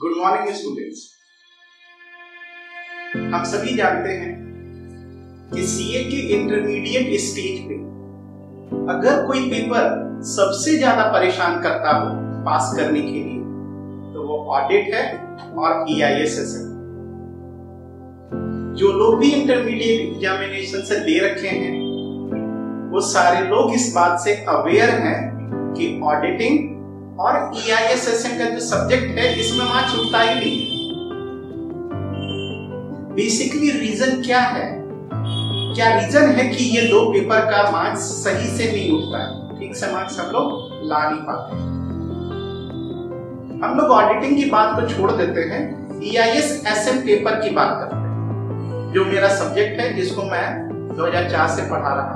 Good morning students. हम सभी जानते हैं कि सीए के इंटरमीडिएट स्टेज पे अगर कोई पेपर सबसे ज्यादा परेशान करता हो पास करने के लिए तो वो ऑडिट है और EISSM। जो लोग भी इंटरमीडिएट एग्जामिनेशन से दे रखे हैं वो सारे लोग इस बात से अवेयर हैं कि ऑडिटिंग और EISSM का जो सब्जेक्ट है इसमें मार्क्स उठता ही नहीं है। बेसिकली रीजन क्या है? क्या रीजन है कि ये दो पेपर का मार्क्स सही से नहीं उठता है, ठीक से मार्क्स हम लोग ला नहीं पाते। हम लोग ऑडिटिंग की बात को छोड़ देते हैं, EISSM पेपर की बात करते हैं जो मेरा सब्जेक्ट है, जिसको मैं 2004 से पढ़ा रहा हूं।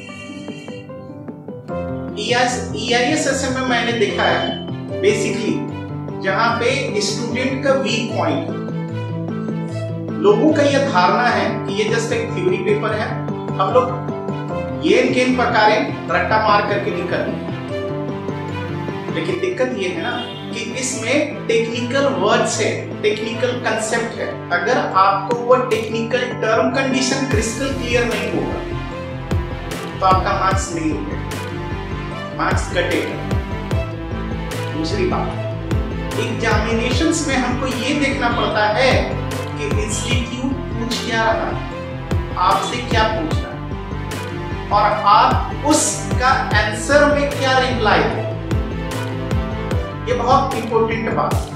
EISSM में मैंने देखा है बेसिकली जहां पे स्टूडेंट का वीक पॉइंट, लोगों का यह धारणा है कि ये जस्ट एक थ्योरी पेपर है, हम लोग ये गेन प्रकारें रट्टा मार करके निकल। लेकिन दिक्कत ये है ना कि इसमें टेक्निकल वर्ड्स है, टेक्निकल कंसेप्ट है। अगर आपको वो technical term condition crystal clear नहीं होगा तो आपका मार्क्स नहीं होगा, मार्क्स कटेगा। दूसरी बात, एग्जामिनेशंस में हमको ये देखना पड़ता है कि इंस्टीट्यूट पूछ क्या रहा है, आपसे क्या पूछ रहा है और आप उसका आंसर में क्या रिप्लाई दो। ये बहुत इंपॉर्टेंट बात है।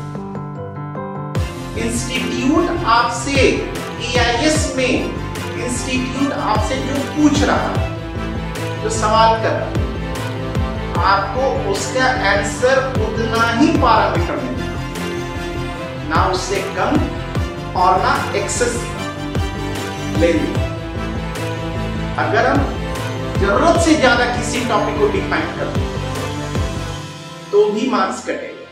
इंस्टीट्यूट आपसे EIS में इंस्टीट्यूट आपसे जो पूछ रहा है, जो सवाल कर रहा है, आपको उसका आंसर उतना ही पैरामीटर मिलेगा, ना उससे कम और ना एक्सेस लेंगे। अगर हम जरूरत से ज्यादा किसी टॉपिक को डिफाइन करते हैं तो भी मार्क्स कटेगा।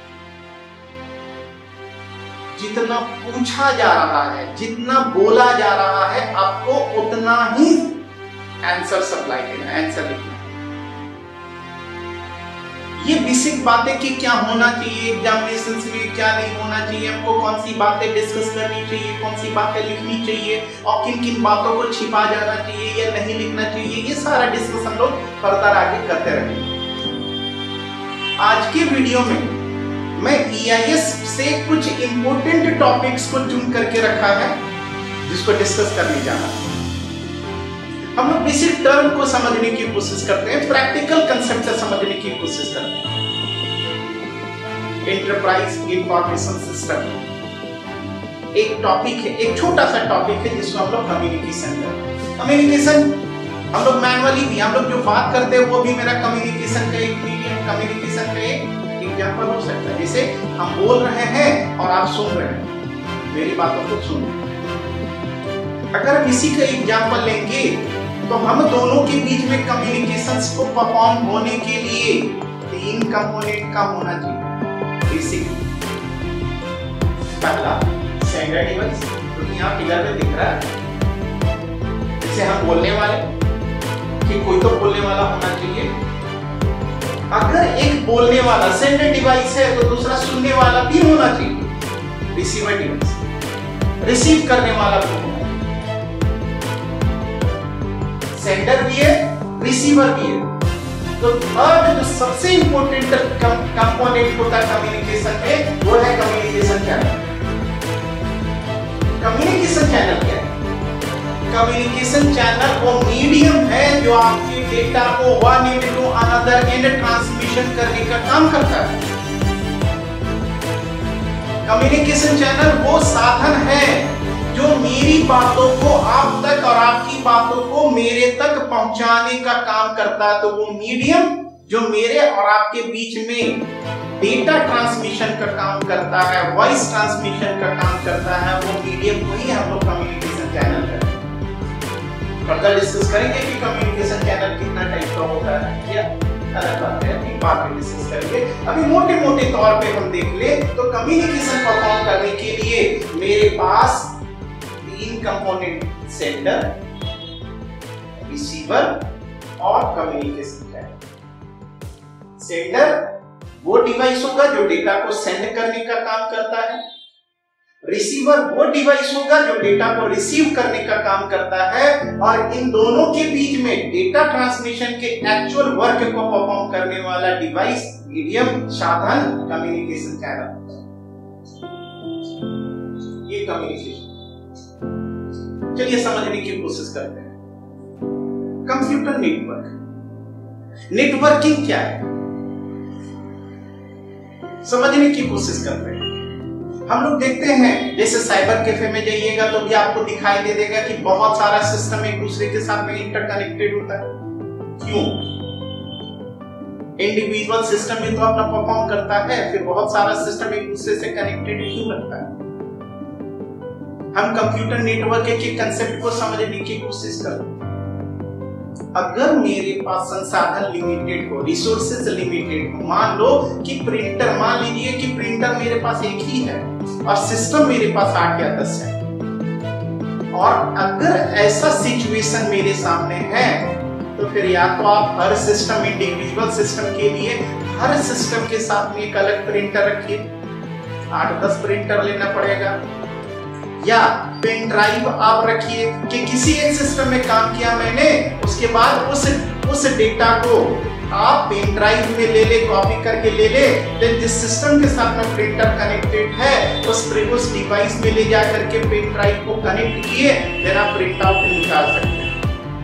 जितना पूछा जा रहा है, जितना बोला जा रहा है, आपको उतना ही आंसर सप्लाई देना, आंसर लिखना। ये बेसिक बातें कि क्या होना चाहिए एग्जामिनेशन में, क्या नहीं होना चाहिए, हमको कौन सी बातें डिस्कस करनी चाहिए, कौन सी बातें लिखनी चाहिए और किन किन बातों को छिपा जाना चाहिए या नहीं लिखना चाहिए, ये सारा डिस्कस हम लोग फर्दर आगे करते रहेंगे। आज के वीडियो में मैं EIS से कुछ इंपॉर्टेंट टॉपिक्स को चुन करके रखा है जिसको डिस्कस करने जाना है। हम लोग बेसिक टर्म को समझने की कोशिश करते हैं, प्रैक्टिकल कंसेप्ट से समझने की कोशिश करते हैं। एंटरप्राइज इंफॉर्मेशन सिस्टम एक टॉपिक है, एक छोटा सा टॉपिक है जिसको हम लोग कम्युनिकेशन करते हैं। कम्युनिकेशन हम लोग मैनुअली भी, हम लोग जो बात करते हैं वो भी मेरा कम्युनिकेशन का एक मीडियम, कम्युनिकेशन का एक एग्जाम्पल हो सकता है। जैसे हम बोल रहे हैं और आप सुन रहे हैं, मेरी बातों को सुन रहे हैं। अगर किसी का एग्जाम्पल लेंगे तो हम दोनों के बीच में कम्युनिकेशंस को परफॉर्म होने के लिए 3 कंपोनेंट का होना चाहिए बेसिक। पहला सेंडर डिवाइस, जो यहाँ फिगर में दिख रहा है, जिसे हम बोलने वाले, कि कोई तो बोलने वाला होना चाहिए। अगर एक बोलने वाला सेंडर डिवाइस है तो दूसरा सुनने वाला भी होना चाहिए, रिसीवर डिवाइस, रिसीव करने वाला भी होना। सेंडर भी है, रिसीवर भी है। तो थर्ड जो सबसे इंपॉर्टेंट कंपोनेंट होता है कम्युनिकेशन में, वो है कम्युनिकेशन चैनल। कम्युनिकेशन चैनल क्या है? कम्युनिकेशन चैनल वो मीडियम है जो आपके डेटा को one end to another end transmission करने का काम करता है। कम्युनिकेशन चैनल वो साधन है जो मेरी बातों को आप तक और आपकी बातों को मेरे तक पहुंचाने का काम करता है। तो वो मीडियम जो मेरे और आपके बीच में डेटा ट्रांसमिशन का काम करता है, वॉइस ट्रांसमिशन का काम करता है, वो मीडियम को ही हम लोग कम्युनिकेशन चैनल कहते हैं। फर्दर डिस्कस करेंगे कि कम्युनिकेशन चैनल कितना टाइप का होता है, या अलग बात है, बाद में डिस्कस करेंगे। अभी मोटे मोटे तौर पे हम देख ले तो कम्युनिकेशन परफॉर्म करने के लिए मेरे पास 3 कंपोनेंट, सेंडर, रिसीवर और कम्युनिकेशन चैनल। सेंडर वो डिवाइस होगा जो डेटा को सेंड करने का काम करता है, रिसीवर वो डिवाइस होगा जो डेटा को रिसीव करने का काम करता है, और इन दोनों के बीच में डेटा ट्रांसमिशन के एक्चुअल वर्क को परफॉर्म करने वाला डिवाइस, मीडियम, साधन, कम्युनिकेशन चैनल। ये कम्युनिकेशन। चलिए समझने की कोशिश करते हैं। कंप्यूटर नेटवर्क, नेटवर्किंग क्या है, समझने की कोशिश करते हैं। हम लोग देखते हैं जैसे साइबर कैफे में जाइएगा तो भी आपको दिखाई दे देगा कि बहुत सारा सिस्टम एक दूसरे के साथ में इंटरकनेक्टेड होता है। क्यों? इंडिविजुअल सिस्टम भी तो अपना परफॉर्म करता है, फिर बहुत सारा सिस्टम एक दूसरे से कनेक्टेड क्यों लगता है? हम कंप्यूटर नेटवर्क के कंसेप्ट को समझने की कोशिश करते हैं। अगर मेरे पास संसाधन लिमिटेड हो, रिसोर्सेज लिमिटेड हो, मान लो कि प्रिंटर, मान लीजिए कि प्रिंटर मेरे पास एक ही है और सिस्टम मेरे पास 8 या 10 है, और अगर ऐसा सिचुएशन मेरे सामने है तो फिर या तो आप हर सिस्टम, इंडिविजुअल सिस्टम के लिए हर सिस्टम के साथ में एक अलग प्रिंटर रखिए, 8-10 प्रिंटर लेना पड़ेगा, या पेन ड्राइव आप रखिए कि किसी एक सिस्टम में काम किया मैंने, उसके बाद उस डेटा को आप पेन ड्राइव में ले ले, कॉपी करके ले ले, देन जिस सिस्टम के साथ में प्रिंटर कनेक्टेड है उस डिवाइस में ले जा करके पेन ड्राइव को कनेक्ट किए, देन आप प्रिंट आउट निकाल सकते हैं।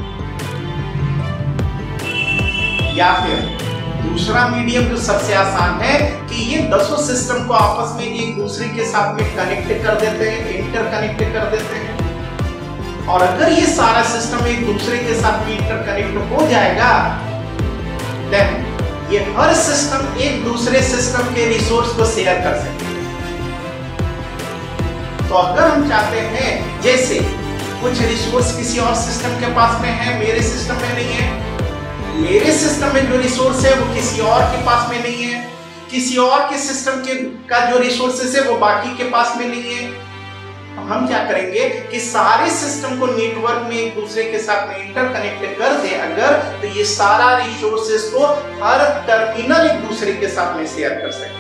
या फिर दूसरा मीडियम जो सबसे आसान है कि ये 10 सिस्टम को आपस में एक दूसरे के साथ में कनेक्ट कर देते हैं, इंटरकनेक्ट कर देते हैं, और अगर ये सारा सिस्टम एक दूसरे के साथ में इंटरकनेक्ट हो जाएगा, देन ये हर सिस्टम एक दूसरे सिस्टम के रिसोर्स को शेयर कर सकते हैं। तो अगर हम चाहते हैं जैसे कुछ रिसोर्स किसी और सिस्टम के पास में है, मेरे सिस्टम में नहीं है, मेरे सिस्टम में जो रिसोर्स है वो किसी और के पास में नहीं है, किसी और के सिस्टम का जो रिसोर्सेस है वो बाकी के पास में नहीं है, हम क्या करेंगे कि सारे सिस्टम को नेटवर्क में एक दूसरे के साथ में इंटरकनेक्ट कर दें अगर, तो ये सारा रिसोर्सेस को हर टर्मिनल एक दूसरे के साथ में शेयर कर सके।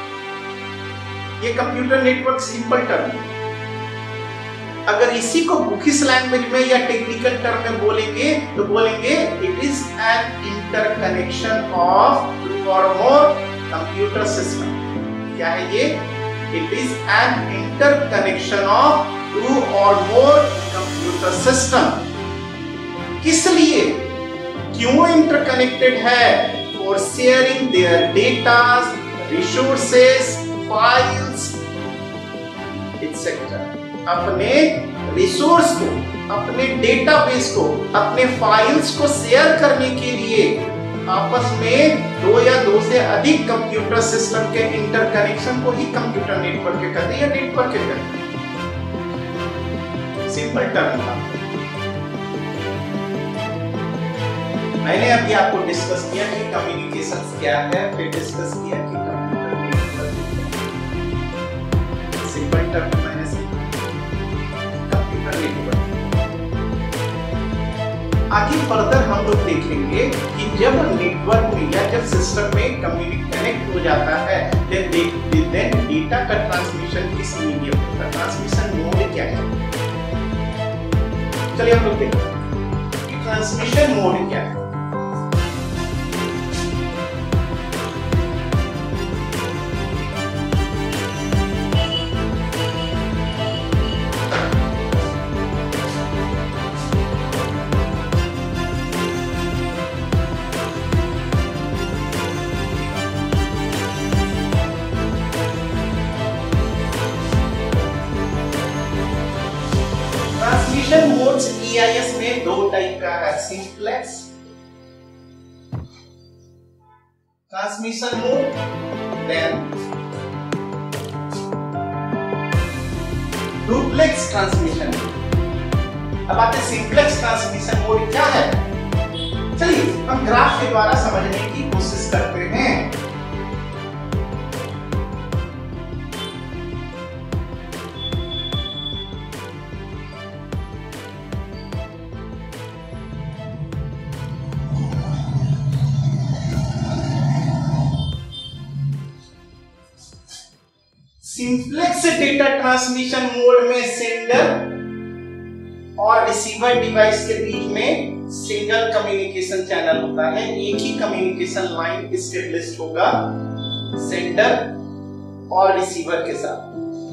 ये कंप्यूटर नेटवर्क सिंपल टर्म है। अगर इसी को बुकिश लैंग्वेज में या टेक्निकल टर्म में बोलेंगे तो बोलेंगे it is an interconnection of 2 or more computer system. क्या है ये? It is an interconnection of 2 or more computer system. किस लिए? क्यों इंटरकनेक्टेड है? For sharing their datas, resources, files etcetera. अपने रिसोर्स को, अपने डेटाबेस को, अपने फाइल्स को शेयर करने के लिए आपस में 2 या 2 से अधिक कंप्यूटर सिस्टम के इंटरकनेक्शन को ही कंप्यूटर नेटवर्क कहते हैं या नेटवर्क कहते हैं। सिंपल टर्म था। मैंने अभी आपको डिस्कस किया कि कम्युनिकेशन क्या है, फिर डिस्कस किया कि कंप्यूटर नेटवर्क। सिंपल टर्म मैंने आगे फर्दर हम लोग देखेंगे कि जब नेटवर्क में या जब सिस्टम में कनेक्ट हो जाता है देन डेटा का ट्रांसमिशन किस मीडियम में, ट्रांसमिशन मोड क्या है। चलिए हम लोग देखते हैं कि ट्रांसमिशन मोड क्या है। ट्रांसमिशन मोड्स EIS में 2 टाइप का है, simplex transmission mode, then duplex transmission mode. अब आते सिंप्लेक्स ट्रांसमिशन मोड क्या है। चलिए हम ग्राफ के द्वारा समझने की कोशिश करते हैं। सिंप्लेक्स डेटा ट्रांसमिशन मोड में सेंडर और रिसीवर डिवाइस के बीच में सिंगल कम्युनिकेशन चैनल होता है। एक ही कम्युनिकेशन लाइन एस्टेब्लिश होगा सेंडर और रिसीवर के साथ,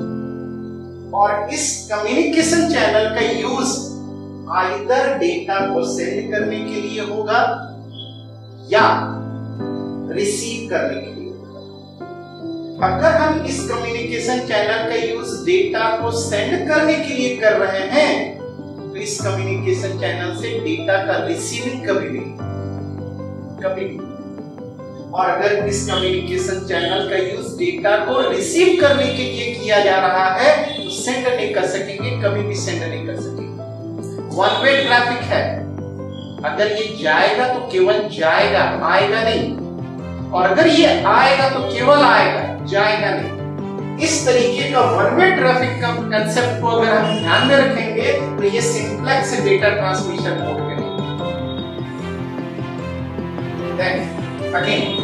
और इस कम्युनिकेशन चैनल का यूज आइदर डेटा को सेंड करने के लिए होगा या रिसीव करने के लिए होगा। अगर हम इस कम्युनिकेशन चैनल का यूज डेटा को सेंड करने के लिए कर रहे हैं तो इस कम्युनिकेशन चैनल से डेटा का रिसीविंग कभी नहीं। और अगर इस कम्युनिकेशन चैनल का यूज डेटा को रिसीव करने के लिए किया जा रहा है तो सेंड नहीं कर सकेंगे, कभी भी सेंड नहीं कर सकेंगे। वन वे ट्रैफिक है, अगर ये जाएगा तो केवल जाएगा, आएगा नहीं, और अगर ये आएगा तो केवल आएगा, जाएगा नहीं। इस तरीके का वन वे ट्रैफिक का कंसेप्ट को अगर हम ध्यान में रखेंगे तो ये सिंप्लेक्स डेटा ट्रांसमिशन मोड है। Again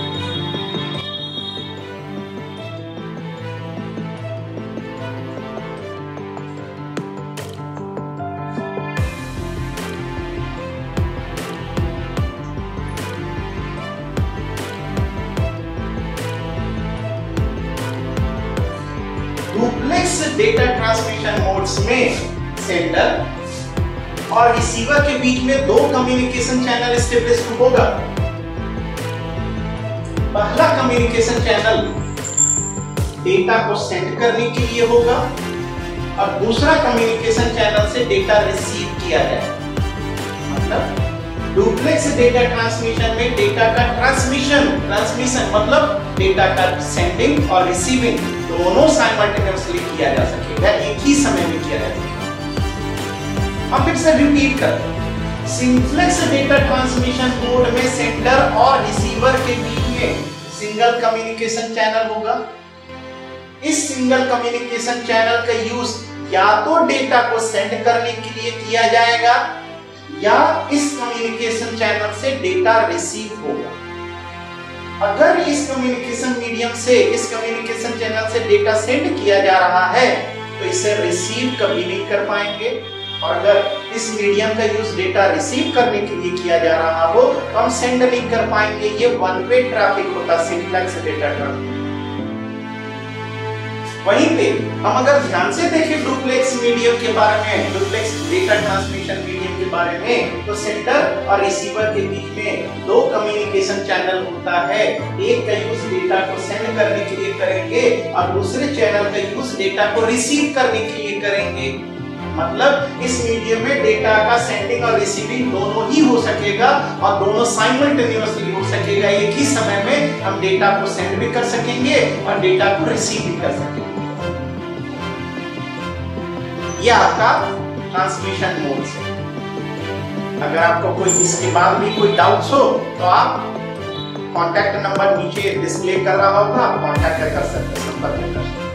duplex data transmission modes में सेंडर और रिसीवर के बीच में दो कम्युनिकेशन चैनल एस्टेब्लिश होगा। पहला कम्युनिकेशन चैनल डेटा को सेंड करने के लिए होगा और दूसरा कम्युनिकेशन चैनल से डेटा रिसीव किया जाएगा। मतलब डुप्लेक्स डेटा ट्रांसमिशन में डेटा का ट्रांसमिशन मतलब डेटा का सेंडिंग और रिसीविंग दोनों साइमल्टेनियसली किया जा सकेगा, एक ही समय में किया जा सकेगा। हम फिर से रिपीट करते हैं, सिंप्लेक्स डेटा ट्रांसमिशन मोड में सेंडर और रिसीवर के बीच में सिंगल कम्युनिकेशन चैनल होगा। इस सिंगल कम्युनिकेशन चैनल का यूज या तो डेटा को सेंड करने के लिए किया जाएगा या इस कम्युनिकेशन चैनल से डेटा रिसीव होगा। अगर इस कम्युनिकेशन मीडियम से, इस कम्युनिकेशन चैनल से डेटा सेंड किया जा रहा है तो इसे रिसीव कभी नहीं कर पाएंगे, और अगर इस मीडियम का यूज डेटा रिसीव करने के लिए किया जा रहा हो तो हम सेंड नहीं कर पाएंगे। ये वन वे ट्रैफिक होता सिंप्लेक्स डेटा ट्रांसमिशन। वहीं पे हम अगर ध्यान से देखें डुप्लेक्स मीडियम के बारे में, डुप्लेक्स डेटा ट्रांसमिशन मीडियम के बारे में, तो सेंडर और रिसीवर के बीच में दो कम्युनिकेशन चैनल होता है। एक का यूज डेटा को सेंड करने के लिए करेंगे और दूसरे चैनल का यूज डेटा को रिसीव करने के लिए करेंगे। मतलब इस मीडियम में डेटा का सेंडिंग और रिसीविंग दोनों ही हो सकेगा और दोनों साइमल्टेनियसली हो सकेगा। एक ही समय में हम डेटा को सेंड भी कर सकेंगे और डेटा को रिसीव भी कर सकेंगे। ये आपका ट्रांसमिशन मोड है। अगर आपको कोई इसके बाद भी कोई डाउट्स हो तो आप कांटेक्ट नंबर नीचे डिस्प्ले कर रहा होगा, आप कांटेक्ट कर सकते हैं, संपर्क कर सकते हैं।